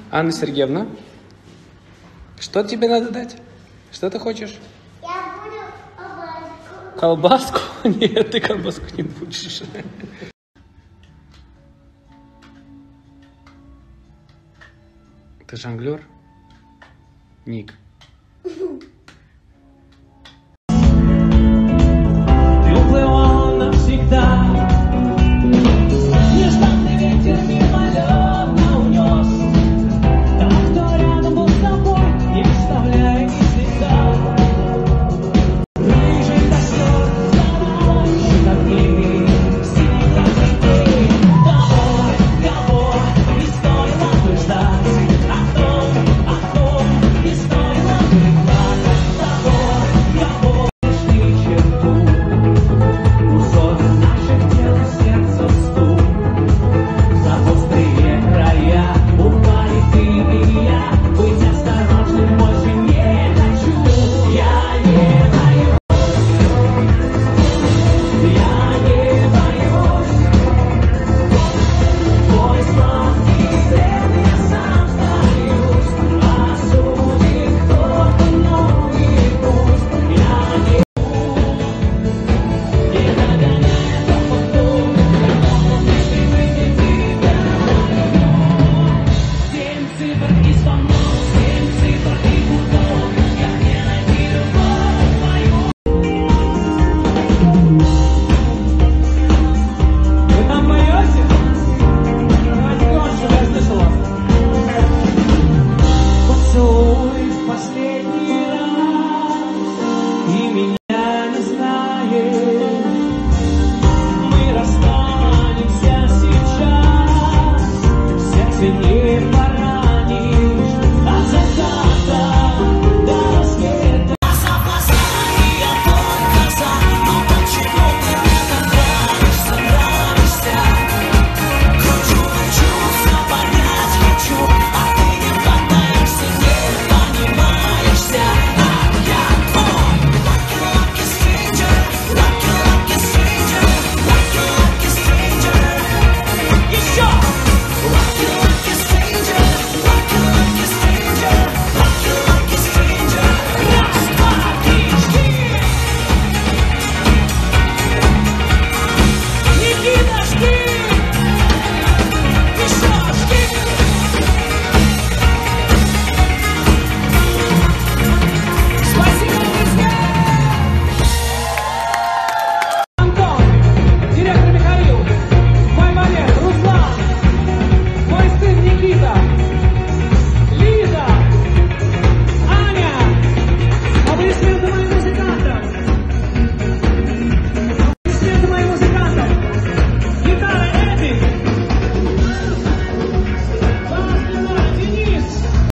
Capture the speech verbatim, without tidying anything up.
Анна Сергеевна, что тебе надо дать? Что ты хочешь? Я буду колбаску. Колбаску? Нет, ты колбаску не будешь. Ты жонглер? Ник. Ты уплывал навсегда. Нежданный ветер мимолетно унес. Так, кто рядом был с тобой, не оставляя ни следа. Рыжий костер заморочен огнями, сила цветей. Того, кого не стоило бы ждать, о том, о ком не стоило бы плакать. Того, кого пришли черту, кусок наших тел, сердца стук. За острые края упали ты и я. Быть осторожным больше не хочу. Я не боюсь, я не боюсь. Твой сладкий след я сам боюсь. Осудит кто-то, но и пусть. Я не не догоняя топоту, если выйти тебя. Семь цифр и звонок, семь цифр и гудок. Как мне найти любовь твою? Вы там поете? Давайте громче, я слышал вас. Поцелуй в последний раз, и меня не знаешь. Мы расстанемся сейчас, в сердце не пора.